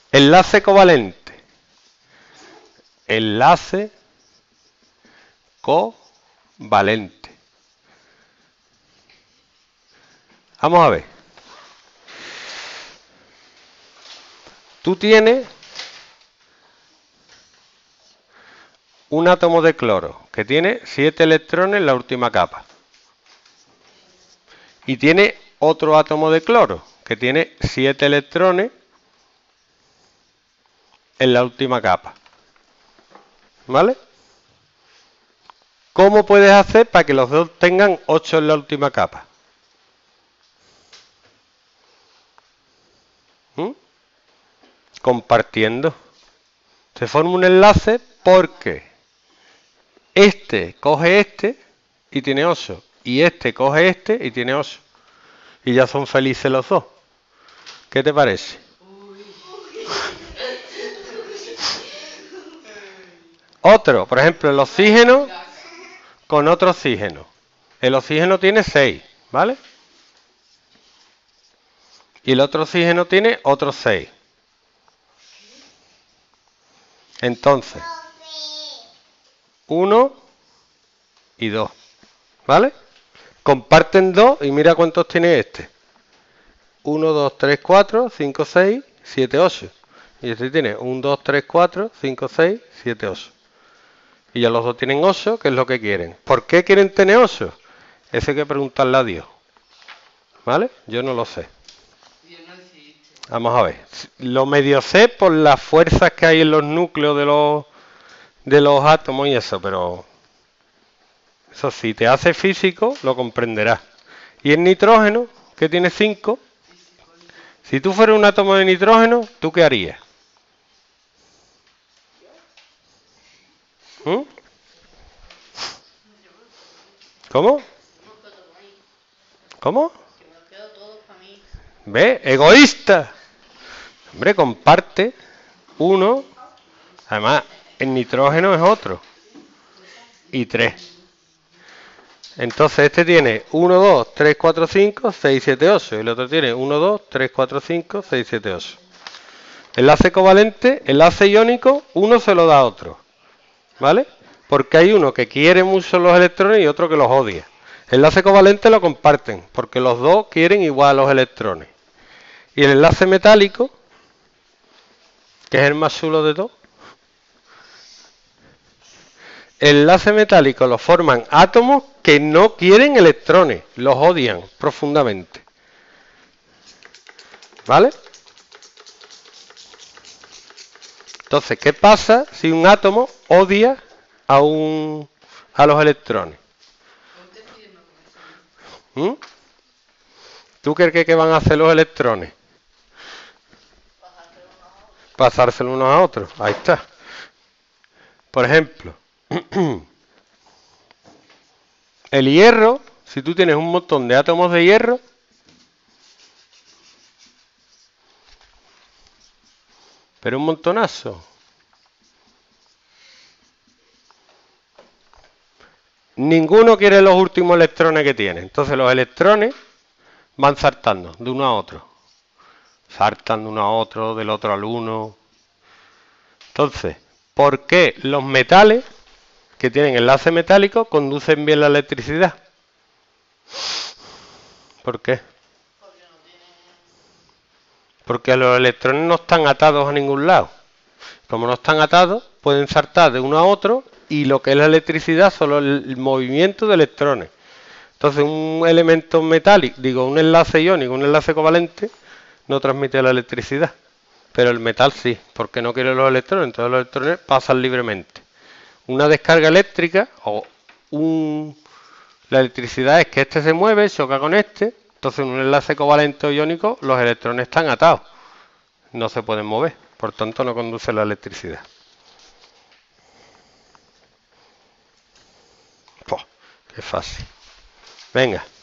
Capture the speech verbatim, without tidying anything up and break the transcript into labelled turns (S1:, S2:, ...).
S1: Enlace covalente. Enlace covalente. Vamos a ver. Tú tienes un átomo de cloro que tiene siete electrones en la última capa. Y tiene otro átomo de cloro que tiene siete electrones en la última capa. ¿Vale? ¿Cómo puedes hacer para que los dos tengan ocho en la última capa? ¿Mm? Compartiendo. Se forma un enlace porque este coge este y tiene ocho. Y este coge este y tiene ocho. Y ya son felices los dos. ¿Qué te parece? Otro, por ejemplo, el oxígeno con otro oxígeno. El oxígeno tiene seis, ¿vale? Y el otro oxígeno tiene otros seis. Entonces, uno y dos, ¿vale? Comparten dos y mira cuántos tiene este. uno, dos, tres, cuatro, cinco, seis, siete, ocho. Y este tiene uno, dos, tres, cuatro, cinco, seis, siete, ocho. Y ya los dos tienen ocho, que es lo que quieren. ¿Por qué quieren tener ocho? Eso hay que preguntarle a Dios. ¿Vale? Yo no lo sé. Vamos a ver. Lo medio sé por las fuerzas que hay en los núcleos de los, de los átomos y eso, pero eso si te hace físico, lo comprenderás. Y el nitrógeno, que tiene cinco, si tú fueras un átomo de nitrógeno, ¿tú qué harías? ¿Mm? ¿Cómo? ¿Cómo? ¿Ve? ¡Egoísta! Hombre, comparte uno. Además, el nitrógeno es otro. Y tres. Entonces este tiene uno, dos, tres, cuatro, cinco, seis, siete, ocho. Y el otro tiene uno, dos, tres, cuatro, cinco, seis, siete, ocho. Enlace covalente, enlace iónico, uno se lo da a otro. ¿Vale? Porque hay uno que quiere mucho los electrones y otro que los odia. Enlace covalente lo comparten, porque los dos quieren igual los electrones. Y el enlace metálico, que es el más chulo de todos, el enlace metálico lo forman átomos que no quieren electrones, los odian profundamente. ¿Vale? Entonces, ¿qué pasa si un átomo odia a, un, a los electrones? ¿Mm? ¿Tú crees que van a hacer los electrones? Pasárselo unos a otros. Ahí está. Por ejemplo, el hierro, si tú tienes un montón de átomos de hierro, pero un montonazo, ninguno quiere los últimos electrones que tiene. Entonces los electrones van saltando de uno a otro. Saltan de uno a otro, del otro al uno. Entonces, ¿por qué los metales que tienen enlace metálico conducen bien la electricidad? ¿Por qué? Porque los electrones no están atados a ningún lado. Como no están atados, pueden saltar de uno a otro y lo que es la electricidad solo el movimiento de electrones. Entonces un elemento metálico, digo un enlace iónico, un enlace covalente, no transmite la electricidad. Pero el metal sí, porque no quiere los electrones, entonces los electrones pasan libremente. Una descarga eléctrica o un... la electricidad es que este se mueve, choca con este, entonces en un enlace covalente o iónico los electrones están atados, no se pueden mover, por tanto no conduce la electricidad. Poh, qué fácil. Venga.